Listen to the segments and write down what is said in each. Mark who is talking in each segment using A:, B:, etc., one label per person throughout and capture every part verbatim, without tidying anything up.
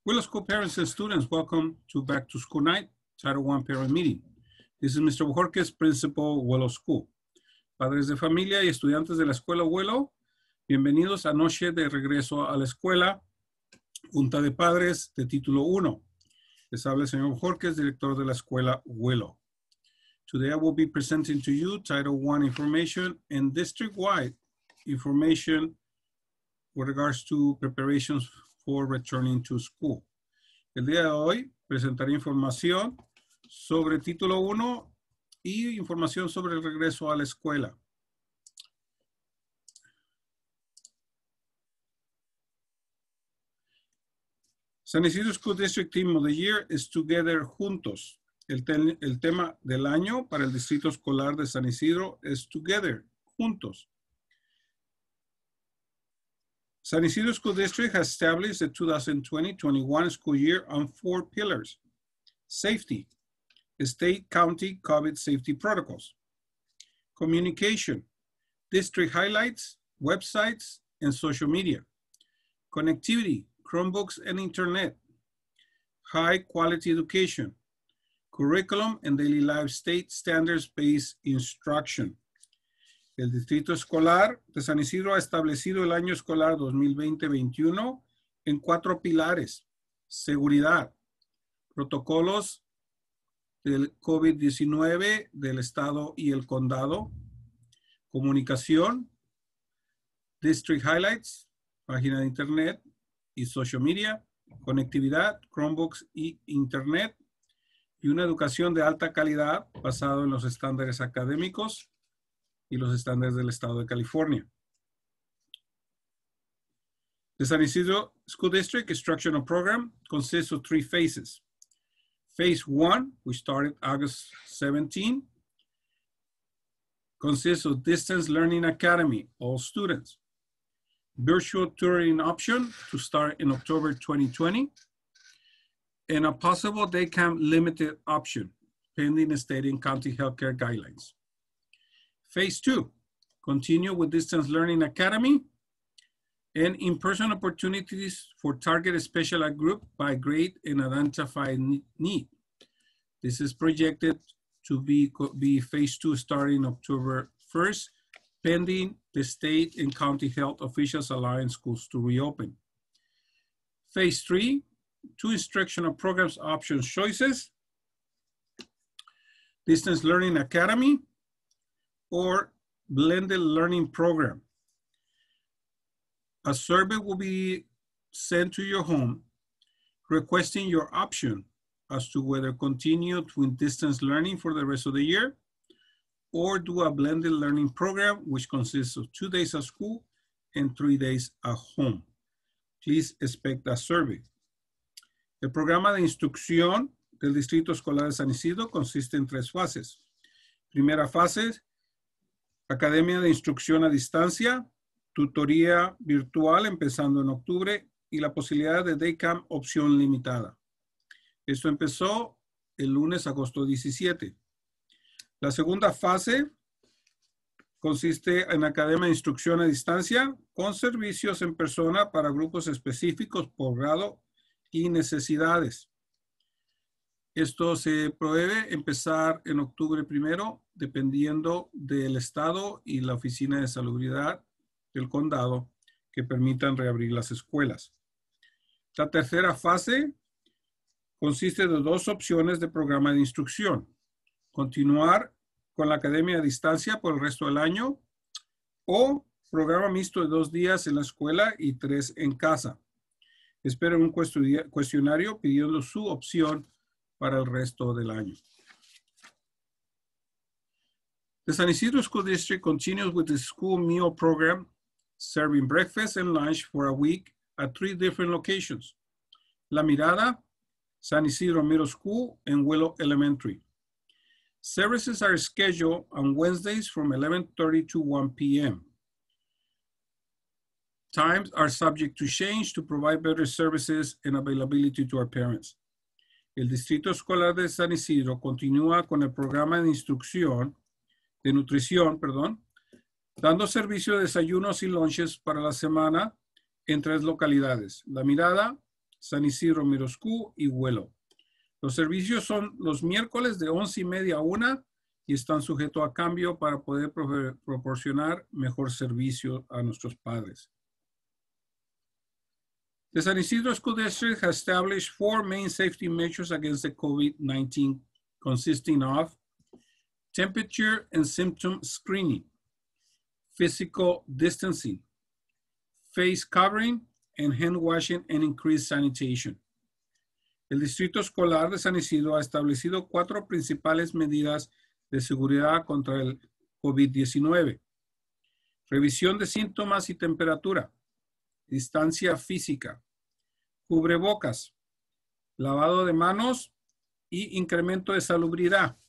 A: Willow School parents and students, welcome to Back to School Night, Title one Parent Meeting. This is Mister Bojorquez, Principal, Willow School. Padres de familia y estudiantes de la Escuela Willow, bienvenidos a Noche de Regreso a la Escuela, Junta de Padres de Título uno. Les habla el señor Bojorquez, director de la Escuela Willow. Today I will be presenting to you Title one information and district-wide information with regards to preparations for returning to school. El día de hoy presentaré información sobre Título uno y información sobre el regreso a la escuela. San Isidro School District Theme of the Year is Together Juntos. El, te el tema del año para el Distrito Escolar de San Isidro es Together, Juntos. San Isidro School District has established the two thousand twenty twenty-one school year on four pillars: safety, state, county, COVID safety protocols; communication, district highlights, websites, and social media; connectivity, Chromebooks and internet; high quality education; curriculum and daily life state standards-based instruction. El Distrito Escolar de San Isidro ha establecido el año escolar dos mil veinte veintiuno en cuatro pilares: seguridad, protocolos del COVID diecinueve del estado y el condado, comunicación, district highlights, página de internet y social media, conectividad, Chromebooks y internet, y una educación de alta calidad basado en los estándares académicos y los estándares del estado de California. The San Isidro School District Instructional Program consists of three phases. Phase one, which started August seventeenth, consists of Distance Learning Academy, all students. Virtual tutoring option to start in October twenty twenty, and a possible day camp limited option, pending state and county healthcare guidelines. Phase two, continue with Distance Learning Academy and in-person opportunities for targeted special ed group by grade and identified need. This is projected to be, be phase two starting October first, pending the state and county health officials allowing schools to reopen. Phase three, two instructional programs options choices: Distance Learning Academy or blended learning program. A survey will be sent to your home requesting your option as to whether continue with distance learning for the rest of the year or do a blended learning program, which consists of two days at school and three days at home. Please expect a survey. El programa de instrucción del Distrito Escolar de San Isidro consiste en tres fases. Primera fase, Academia de Instrucción a Distancia, tutoría virtual empezando en octubre y la posibilidad de day camp opción limitada. Esto empezó el lunes, agosto diecisiete. La segunda fase consiste en Academia de Instrucción a Distancia con servicios en persona para grupos específicos por grado y necesidades. Esto se prohíbe empezar en octubre primero, dependiendo del estado y la oficina de salubridad del condado que permitan reabrir las escuelas. La tercera fase consiste de dos opciones de programa de instrucción: continuar con la academia a distancia por el resto del año o programa mixto de dos días en la escuela y tres en casa. Esperen un cuestionario pidiendo su opción para el resto del año. The San Isidro School District continues with the school meal program, serving breakfast and lunch for a week at three different locations: La Mirada, San Isidro Middle School, and Willow Elementary. Services are scheduled on Wednesdays from eleven thirty to one p m Times are subject to change to provide better services and availability to our parents. El Distrito Escolar de San Isidro continúa con el programa de instrucción, de nutrición, perdón, dando servicio de desayunos y lunches para la semana en tres localidades: La Mirada, San Isidro Middle School y Willow. Los servicios son los miércoles de once y media a una y están sujetos a cambio para poder pro proporcionar mejor servicio a nuestros padres. The San Isidro School District has established four main safety measures against the COVID nineteen, consisting of temperature and symptom screening, physical distancing, face covering, and hand washing and increased sanitation. El Distrito Escolar de San Isidro ha establecido cuatro principales medidas de seguridad contra el COVID diecinueve. Revisión de síntomas y temperatura, distancia física, cubrebocas, lavado de manos y incremento de salubridad.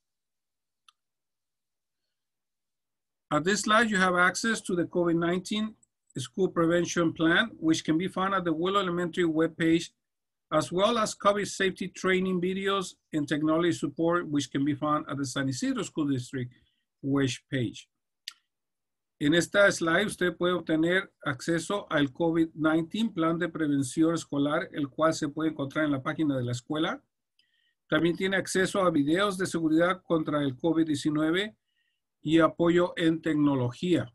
A: At this slide, you have access to the COVID nineteen School Prevention Plan, which can be found at the Willow Elementary webpage, as well as COVID safety training videos and technology support, which can be found at the San Isidro School District webpage. En esta slide, usted puede obtener acceso al COVID nineteen Plan de Prevención Escolar, el cual se puede encontrar en la página de la escuela. También tiene acceso a videos de seguridad contra el COVID diecinueve y apoyo en tecnología.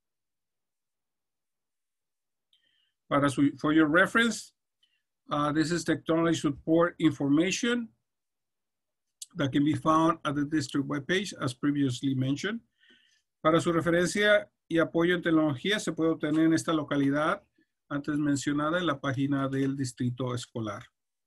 A: Para su, for your reference, uh, this is technology support information that can be found at the district webpage, as previously mentioned. Para su referencia y apoyo en tecnología se puede obtener en esta localidad antes mencionada en la página del distrito escolar.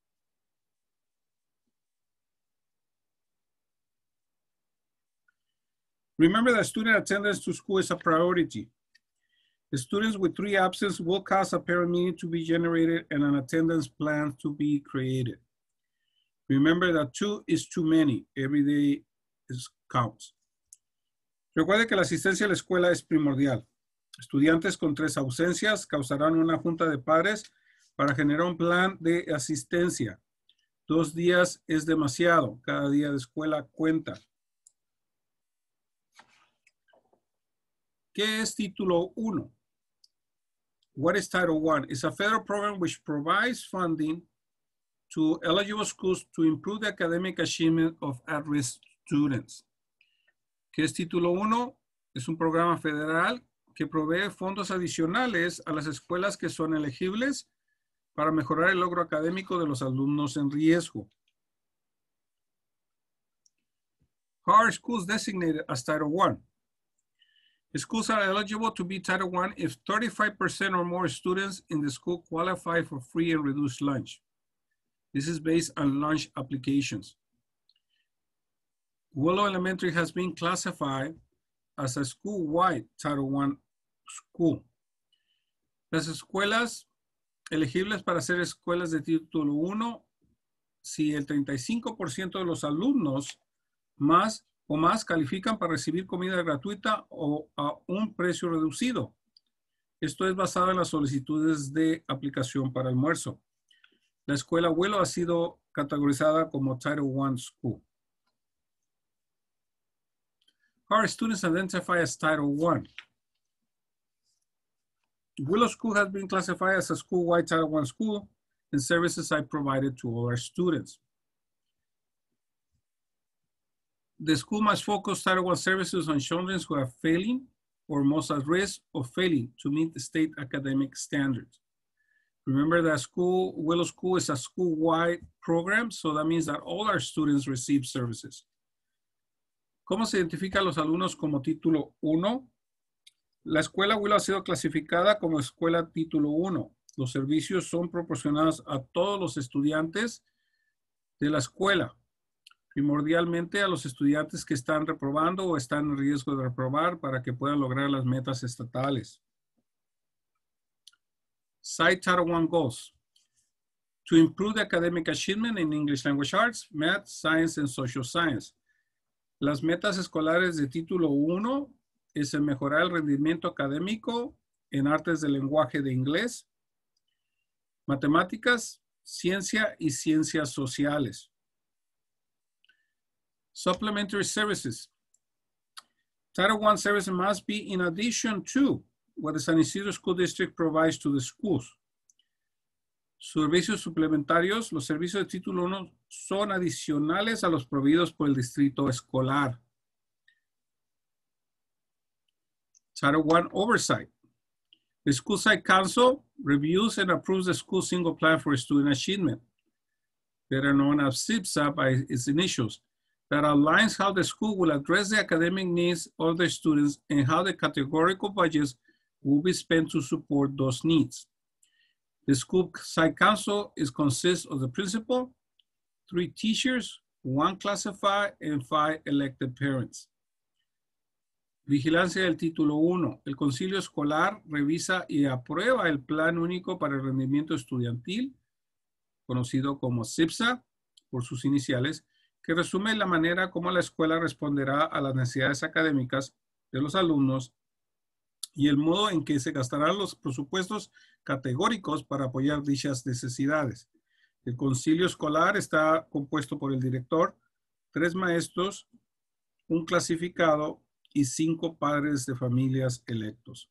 A: Remember that student attendance to school is a priority. The students with three absences will cause a parent meeting to be generated and an attendance plan to be created. Remember that two is too many. Every day is counts. Recuerde que la asistencia a la escuela es primordial. Estudiantes con tres ausencias causarán una junta de padres para generar un plan de asistencia. Dos días es demasiado. Cada día de escuela cuenta. ¿Qué es Título uno? What is Title one? It's a federal program which provides funding to eligible schools to improve the academic achievement of at-risk students. ¿Qué es Título uno? Es un programa federal que provee fondos adicionales a las escuelas que son elegibles para mejorar el logro académico de los alumnos en riesgo. How are schools designated as Title one? Schools are eligible to be Title one if thirty-five percent or more students in the school qualify for free and reduced lunch. This is based on lunch applications. Willow Elementary has been classified as a school-wide Title one school. Las escuelas elegibles para ser escuelas de Título uno, si el treinta y cinco por ciento de los alumnos más o más califican para recibir comida gratuita o a un precio reducido. Esto es basado en las solicitudes de aplicación para almuerzo. La escuela Willow ha sido categorizada como Title one School. How are students identified as Title one? Willow School has been classified as a school-wide Title one school, and services are provided to all our students. The school must focus Title one services on children who are failing or most at risk of failing to meet the state academic standards. Remember that school, Willow School is a school-wide program, so that means that all our students receive services. ¿Cómo se identifica a los alumnos como Título uno? La escuela Willow ha sido clasificada como escuela Título uno. Los servicios son proporcionados a todos los estudiantes de la escuela, primordialmente a los estudiantes que están reprobando o están en riesgo de reprobar para que puedan lograr las metas estatales. Cite Title one goals. To improve the academic achievement in English language arts, math, science, and social science. Las metas escolares de Título uno es el mejorar el rendimiento académico en artes del lenguaje de inglés, matemáticas, ciencia y ciencias sociales. Supplementary services. Title one services must be in addition to what the San Isidro School District provides to the schools. Servicios suplementarios. Los servicios de título uno son adicionales a los proveídos por el distrito escolar. Title one Oversight. The School Site Council reviews and approves the school single plan for student achievement, better known as S I P S A by its initials, that outlines how the school will address the academic needs of the students and how the categorical budgets will be spent to support those needs. The School Site Council is consists of the principal, three teachers, one classified, and five elected parents. Vigilancia del título uno. El concilio escolar revisa y aprueba el Plan Único para el Rendimiento Estudiantil, conocido como S I P S A por sus iniciales, que resume la manera como la escuela responderá a las necesidades académicas de los alumnos y el modo en que se gastarán los presupuestos categóricos para apoyar dichas necesidades. El concilio escolar está compuesto por el director, tres maestros, un clasificado y cinco padres de familias electos.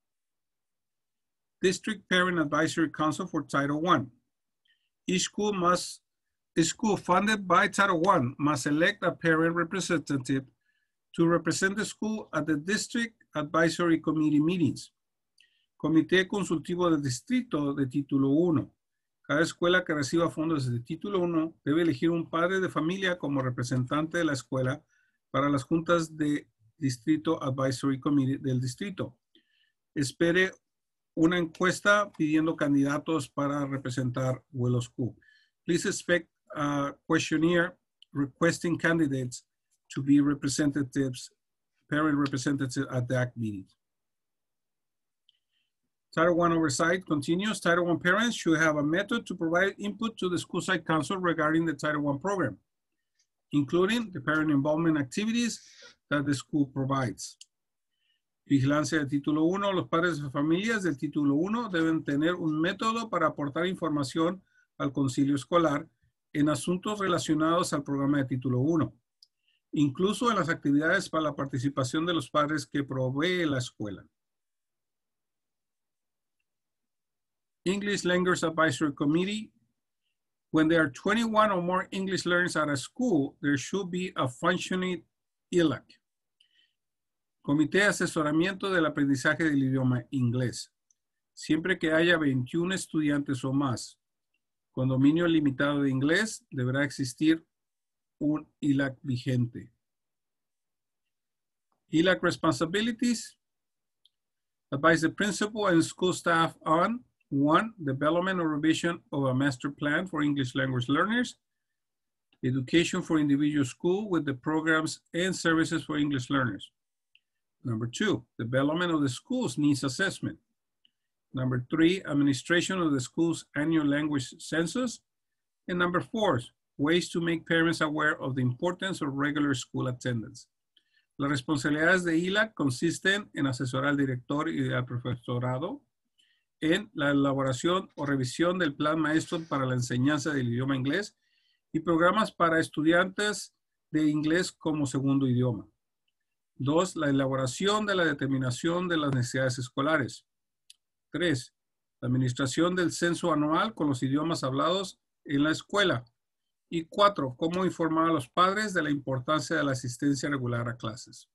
A: District Parent Advisory Council for Title one. Each school must, a school funded by Title one must elect a parent representative to represent the school at the District Advisory Committee meetings. Comité Consultivo del Distrito de Título uno. Cada escuela que reciba fondos de Título uno debe elegir un padre de familia como representante de la escuela para las juntas de Distrito Advisory Committee del distrito. Espere una encuesta pidiendo candidatos para representar Willow School. Please expect a questionnaire requesting candidates to be representatives, parent representatives at that meeting. Title one oversight continues. Title one parents should have a method to provide input to the school site council regarding the Title one program, including the parent involvement activities that the school provides. Vigilancia del título uno. Los padres de familias del título uno deben tener un método para aportar información al concilio escolar en asuntos relacionados al programa de título uno, incluso en las actividades para la participación de los padres que provee la escuela. English Language Advisory Committee. When there are twenty-one or more English learners at a school, there should be a functioning I L A C. Comité de Asesoramiento del Aprendizaje del Idioma Inglés. Siempre que haya veintiún estudiantes o más con dominio limitado de inglés, deberá existir un I L A C vigente. I L A C responsibilities. Advise the principal and school staff on one, development or revision of a master plan for English language learners. Education for individual school with the programs and services for English learners. Number two, development of the school's needs assessment. Number three, administration of the school's annual language census. And number four, ways to make parents aware of the importance of regular school attendance. Las responsabilidades de I L A C consisten en asesorar al director y al profesorado en la elaboración o revisión del plan maestro para la enseñanza del idioma inglés y programas para estudiantes de inglés como segundo idioma. Dos, la elaboración de la determinación de las necesidades escolares. Tres, la administración del censo anual con los idiomas hablados en la escuela. Y cuatro, cómo informar a los padres de la importancia de la asistencia regular a clases.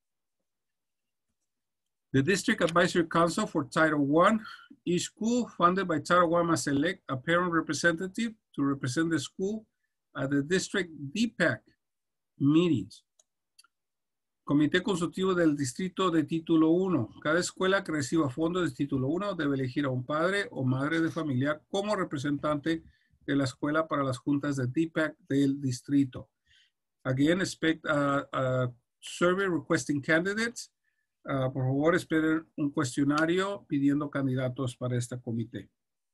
A: The District Advisory Council for Title one, each school funded by Title one must elect a parent representative to represent the school at the district D PAC meetings. Comité Consultivo del Distrito de Título uno. Cada escuela que reciba fondos de Título uno debe elegir a un padre o madre de familia como representante de la escuela para las juntas de D PAC del distrito. Again, expect a, a survey requesting candidates. Uh, por favor, esperen un cuestionario pidiendo candidatos para este comité.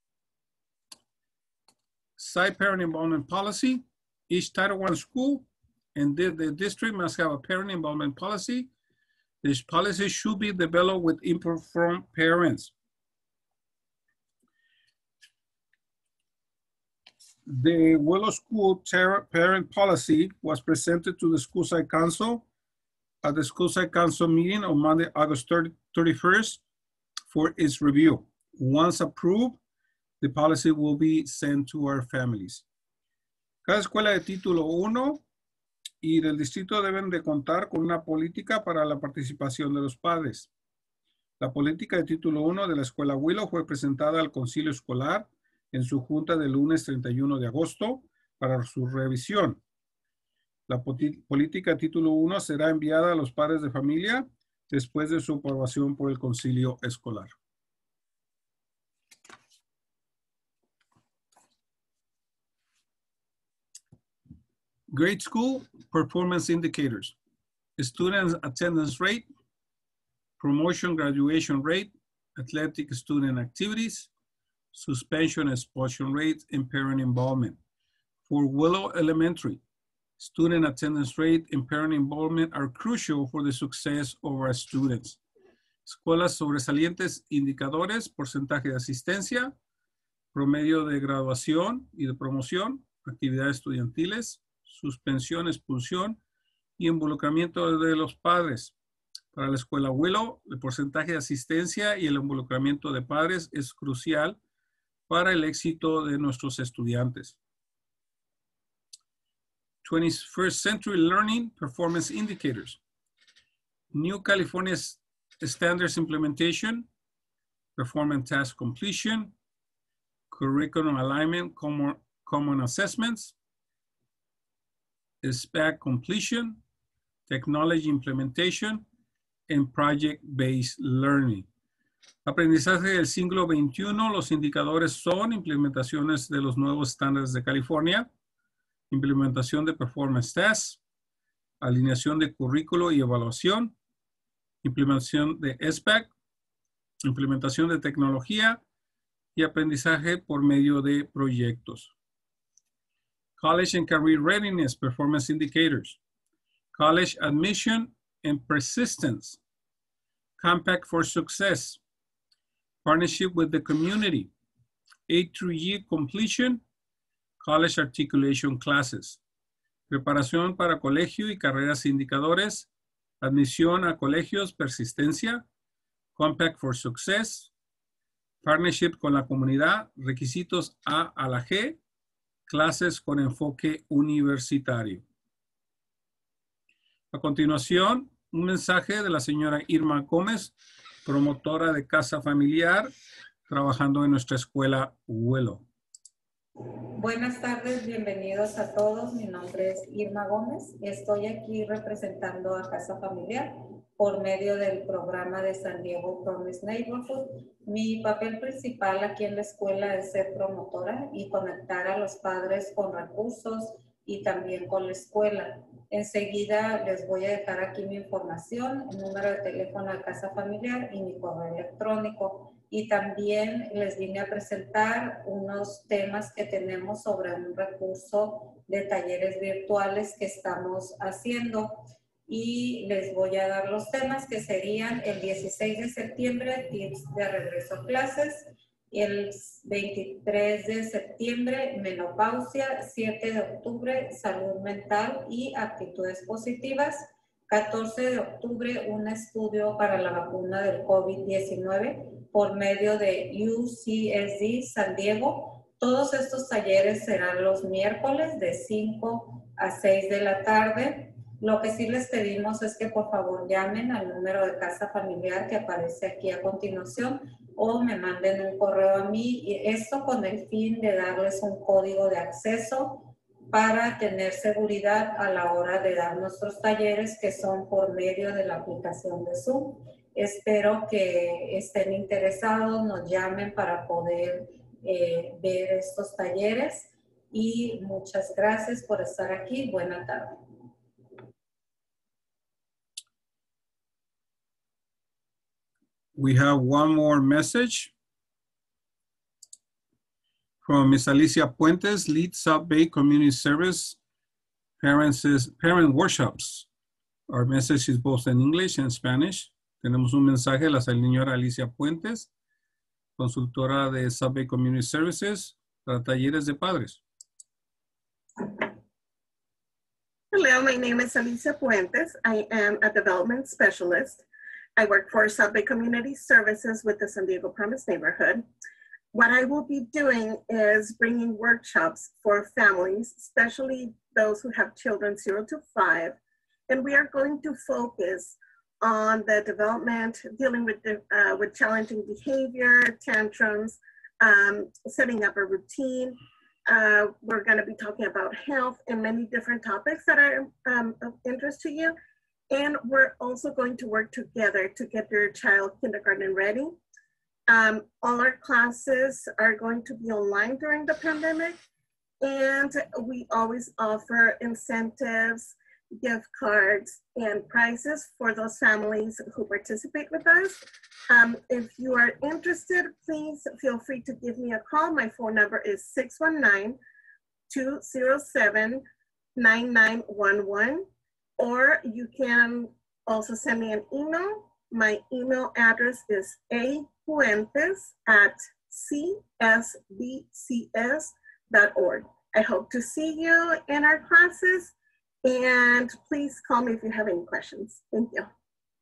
A: Site Parent Involvement Policy. Each Title one school and the, the district must have a parent involvement policy. This policy should be developed with input from parents. The Willow School parent policy was presented to the School Site Council at the School Site Council meeting on Monday, August thirty-first for its review. Once approved, the policy will be sent to our families. Cada escuela de título uno y del distrito deben de contar con una política para la participación de los padres. La política de título uno de la escuela Willow fue presentada al concilio escolar en su junta del lunes treinta y uno de agosto para su revisión. La política de título uno será enviada a los padres de familia después de su aprobación por el concilio escolar. Grade school performance indicators. Student attendance rate, promotion graduation rate, athletic student activities, suspension expulsion rate, and parent involvement. For Willow Elementary, student attendance rate and parent involvement are crucial for the success of our students. Escuelas sobresalientes, indicadores, porcentaje de asistencia, promedio de graduación y de promoción, actividades estudiantiles, suspensión, expulsión y involucramiento de los padres. Para la escuela Willow, el porcentaje de asistencia y el involucramiento de padres es crucial para el éxito de nuestros estudiantes. twenty-first Century Learning Performance Indicators. New California Standards Implementation, Performance Task Completion, Curriculum Alignment, Common, common Assessments, S P A C Completion, Technology Implementation, and Project-Based Learning. Aprendizaje del siglo veintiuno, los indicadores son implementaciones de los nuevos estándares de California, implementación de performance tests, alineación de currículo y evaluación, implementación de S P A C, implementación de tecnología y aprendizaje por medio de proyectos. College and Career Readiness Performance Indicators, College Admission and Persistence, Compact for Success, Partnership with the Community, A through G Completion, College Articulation Classes, Preparación para colegio y carreras indicadores, Admisión a colegios, persistencia, Compact for Success, Partnership con la comunidad, requisitos A a la G, clases con enfoque universitario. A continuación, un mensaje de la señora Irma Gómez, promotora de Casa Familiar, trabajando en nuestra escuela Willow.
B: Buenas tardes, bienvenidos a todos. Mi nombre es Irma Gómez. Estoy aquí representando a Casa Familiar por medio del programa de San Diego Promise Neighborhood. Mi papel principal aquí en la escuela es ser promotora y conectar a los padres con recursos y también con la escuela. Enseguida les voy a dejar aquí mi información, el número de teléfono de Casa Familiar y mi correo electrónico. Y también les vine a presentar unos temas que tenemos sobre un recurso de talleres virtuales que estamos haciendo. Y les voy a dar los temas que serían el dieciséis de septiembre, tips de regreso a clases. El veintitrés de septiembre, menopausia. siete de octubre, salud mental y actitudes positivas. catorce de octubre, un estudio para la vacuna del COVID diecinueve por medio de U C S D San Diego. Todos estos talleres serán los miércoles de cinco a seis de la tarde. Lo que sí les pedimos es que por favor llamen al número de Casa Familiar que aparece aquí a continuación o me manden un correo a mí, y esto con el fin de darles un código de acceso para tener seguridad a la hora de dar nuestros talleres que son por medio de la aplicación de Zoom. Espero que estén interesados, nos llamen para poder eh, ver estos talleres y muchas gracias por estar aquí. Buena tarde.
A: We have one more message from Miss Alicia Puentes, lead South Bay Community Service Parents, Parent Workshops. Our message is both in English and Spanish. Tenemos un mensaje de la señora Alicia Puentes, consultora de South Bay Community Services para talleres de padres.
C: Hello, my name is Alicia Puentes. I am a development specialist. I work for South Bay Community Services with the San Diego Promise Neighborhood. What I will be doing is bringing workshops for families, especially those who have children zero to five. And we are going to focus on the development, dealing with, the, uh, with challenging behavior, tantrums, um, setting up a routine. Uh, we're gonna be talking about health and many different topics that are um, of interest to you. And we're also going to work together to get your child kindergarten ready. Um, all our classes are going to be online during the pandemic, and we always offer incentives, gift cards, and prizes for those families who participate with us. Um, if you are interested, please feel free to give me a call. My phone number is six one nine, two zero seven, nine nine one one, or you can also send me an email. My email address is a puentes at c s b c s dot org. I hope to see you in our classes, and please call me if you have any questions. Thank you.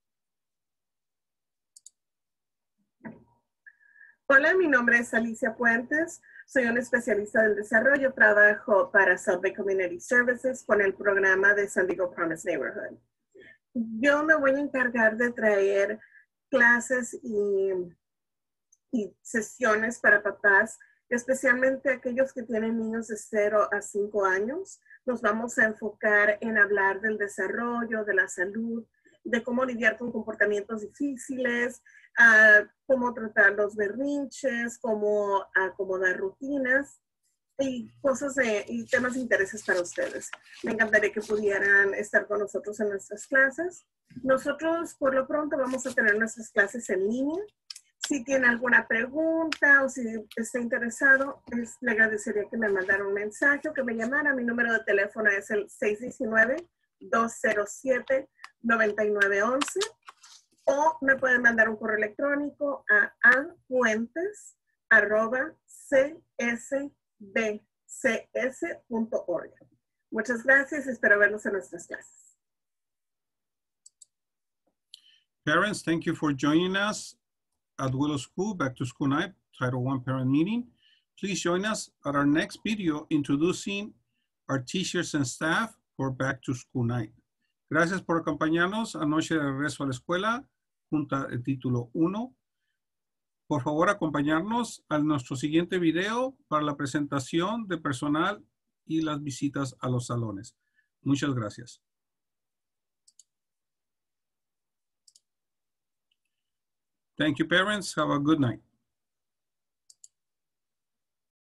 C: Hola, mi nombre es Alicia Puentes. Soy una especialista del desarrollo. Trabajo para Subway Community Services con el programa de San Diego Promise Neighborhood. Yo me voy a encargar de traer clases y, y sesiones para papás, especialmente aquellos que tienen niños de cero a cinco años. Nos vamos a enfocar en hablar del desarrollo, de la salud, de cómo lidiar con comportamientos difíciles, uh, cómo tratar los berrinches, cómo acomodar rutinas y cosas de, y temas de intereses para ustedes. Me encantaría que pudieran estar con nosotros en nuestras clases. Nosotros por lo pronto vamos a tener nuestras clases en línea. Si tiene alguna pregunta o si está interesado, es, le agradecería que me mandara un mensaje o que me llamara. Mi número de teléfono es el seis uno nueve, dos cero siete, nueve nueve uno uno o me pueden mandar un correo electrónico a apuentes arroba c s b c s punto org. Muchas gracias. Espero verlos en nuestras clases.
A: Parents, thank you for joining us at Willow School Back to School Night, Title one Parent Meeting. Please join us at our next video introducing our teachers and staff for Back to School Night. Gracias por acompañarnos a Noche de Regreso a la Escuela, junto el título uno. Por favor, acompañarnos a nuestro siguiente video para la presentación de personal y las visitas a los salones. Muchas gracias. Thank you, parents. Have a good night.